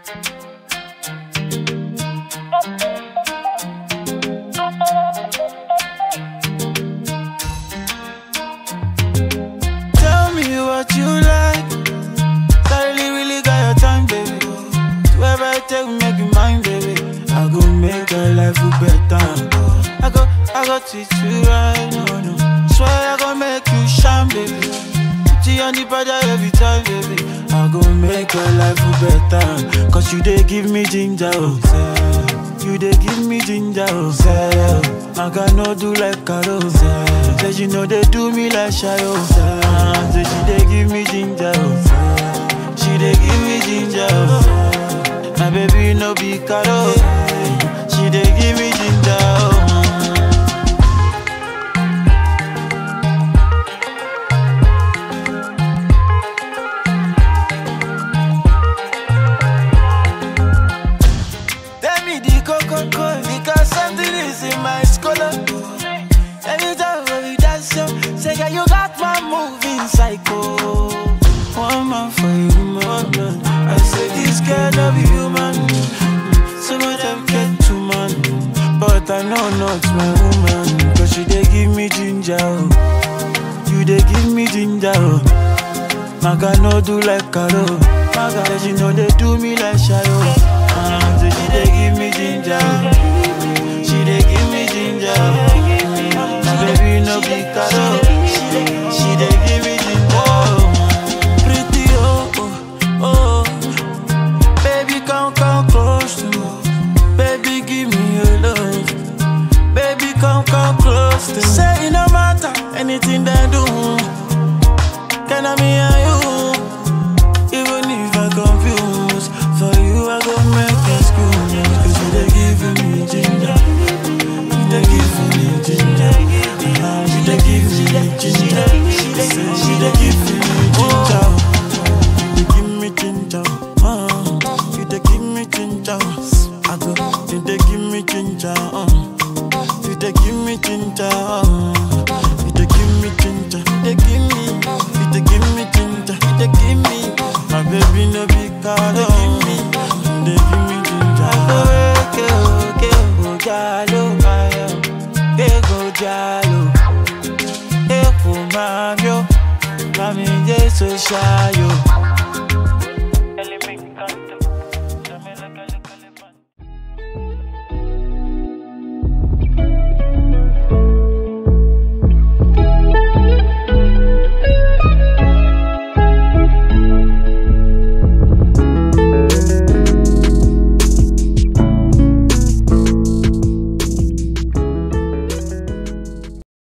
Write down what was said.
Tell me what you like. Suddenly really got your time, baby. Whoever I take, make you mine, baby. I go make your life better. I go treat you right, no. Swear I go make you shine, baby. Put you on the border every time, baby. I go make your life better. Cause you dey give me ginger, oh, say. You dey give me ginger, oh, say. Amaka no do like Caro, say she know they do me like Shayo, say she dey give me ginger, oh, say. She dey give me ginger, oh, say. My baby no be Caro, she dey give me ginger, oh. Me the Koko Ko, because something is in my skull. Anytime when we dance, say girl you got my moving psycho. One man for you, man. I say this girl no be human. Some of them get too man, but I know not my woman. Cause she dey give me ginger, oh. You dey give me ginger, oh. Amaka no do like Caro. Amaka say she know they do me like Shayo. So she dey give me ginger. She dey give me ginger. My baby no be Caro. She dey give me ginger. Pretty oh. Baby come close to me. Baby give me your love. Baby come close to me. Say it no matter anything they do. Can I me and you? Even if I confuse, for you I go make excuse. Cause you dey give me ginger. You dey give me ginger. You dey give me ginger. She dey give me ginger. You dey give me ginger. You dey give me ginger. I go. You dey give me ginger. You dey give me ginger. You dey give me ginger. You dey give me. You dey give me ginger. You dey give me. My baby no be Caro. You dey give me ginger. Go jalo, go jalo. Mamio, mami je so Shayo.